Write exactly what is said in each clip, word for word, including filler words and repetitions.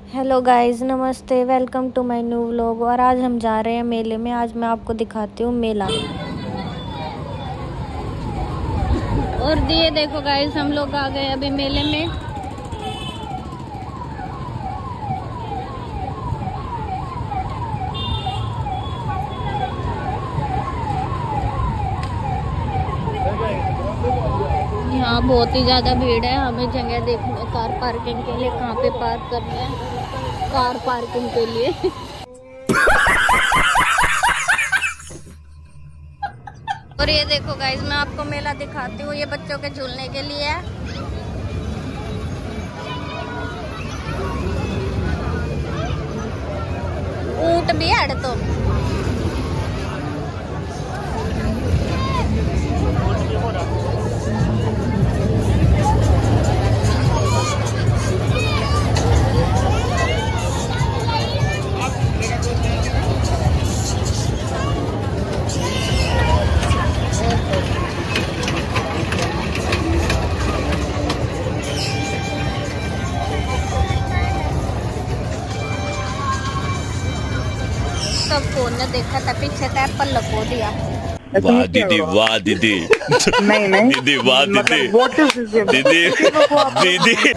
Hello guys, नमस्ते। Welcome to my new vlog. और आज हम जा रहे हैं मेले में। आज मैं आपको दिखाती हूँ मेला। और ये देखो गाइस, हम लोग आ गए अभी मेले में। यहाँ बहुत ही ज़्यादा भीड़ है। हमें जगह देखनी है कार पार्किंग के लिए, कहाँ पे पार्क करनी है कार पार्किंग के लिए। और ये देखो गाइस, मैं आपको मेला दिखाती हूँ। ये बच्चों के झूलने के लिए है। ऊंट भी है तो सब फोन ने देखा था, पीछे का एप्पल लगो दिया। वाह दीदी, वाह दीदी। नहीं नहीं दीदी, वाह दीदी। What is this? दीदी दीदी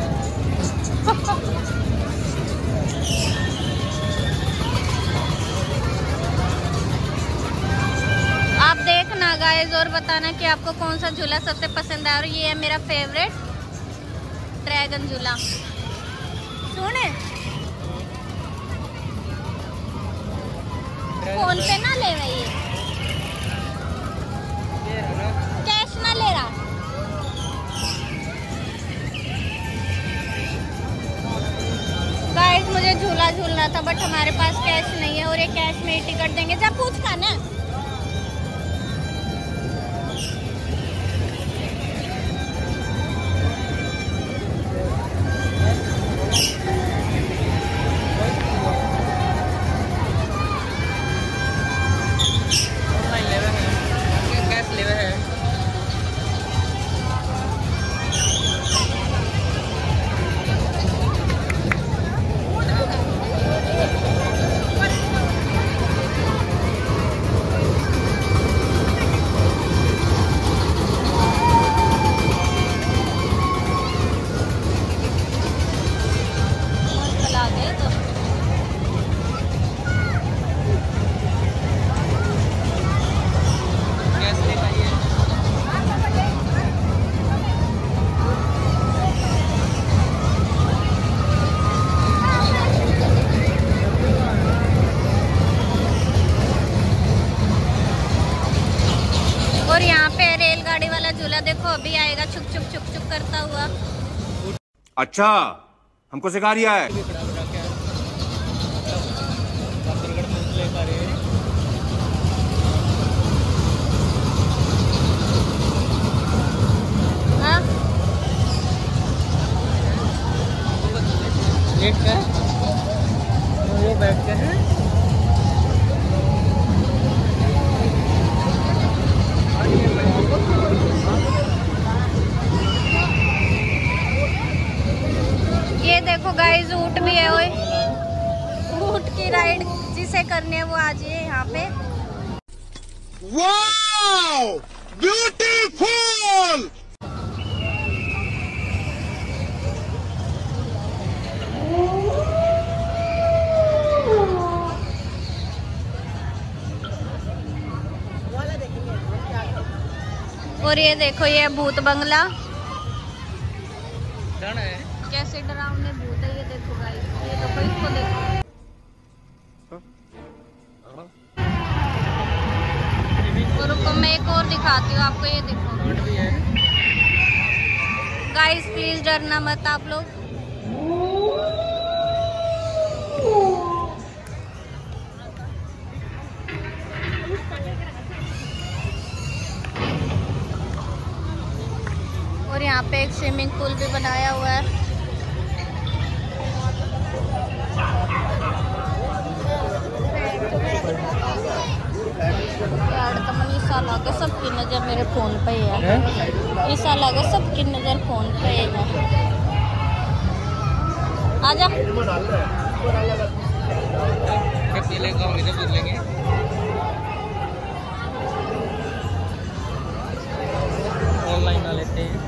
आप देखना गाइस और बताना कि आपको कौन सा झूला सबसे पसंद है। और ये है मेरा फेवरेट ड्रैगन झूला। सुने, फोन पे ना ले रही है, कैश ना ले रहा। गाइस मुझे झूला झूलना था, बट हमारे पास कैश नहीं है। और ये कैश में ही टिकट देंगे। जा पूछ का ना। और यहाँ पे रेलगाड़ी वाला झूला देखो, अभी आएगा छुक छुक छुक छुक करता हुआ। अच्छा, हमको सिखा रिया है। हाँ? लेट कर, वो बैठ कर है। ये देखो गाइस, ऊंट भी है। ओए, ऊंट की राइड जिसे करनी है वो आ जाइए यहाँ पे। Wow, beautiful. और ये देखो, ये भूत बंगला। डन है। कैसे डरावने भूत है ये देखो गाइस। ये देखो, इसको देखो। और रुको, मैं एक और दिखाती हूँ आपको। ये देखो गाइस, प्लीज डरना मत आप लोग। और यहाँ पे एक स्विमिंग पूल भी बनाया हुआ है। यार तो मन ऐसा लगा सबकी नजर मेरे फोन पे है। ऐसा लगा सबकी नजर फोन पे है। आजा। ऑनलाइन ना लेते हैं।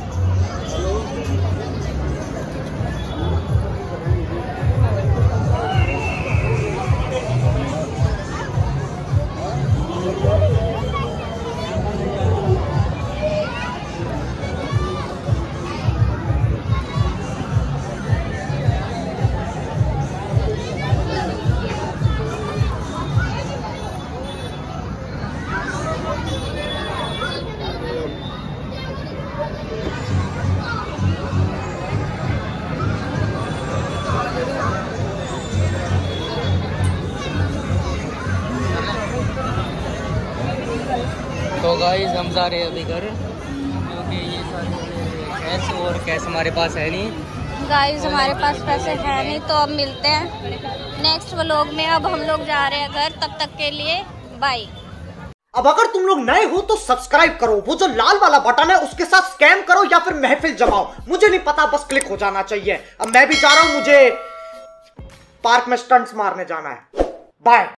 तो गाइस हम जा रहे हैं अभी घर, क्योंकि ये सारे कैश और कैश हमारे पास है नहीं। गाइस हमारे पास पैसे है नहीं, तो अब मिलते हैं नेक्स्ट व्लॉग में। अब हम लोग जा रहे हैं घर, तब तक के लिए बाय। अब अगर तुम लोग नए हो तो सब्सक्राइब करो, वो जो लाल वाला बटन है उसके साथ स्कैम करो या फिर महफिल जमाओ, मुझे नहीं पता, बस क्लिक हो जाना चाहिए। अब मैं भी जा रहा हूं, मुझे पार्क में स्टंट्स मारने जाना है। बाय।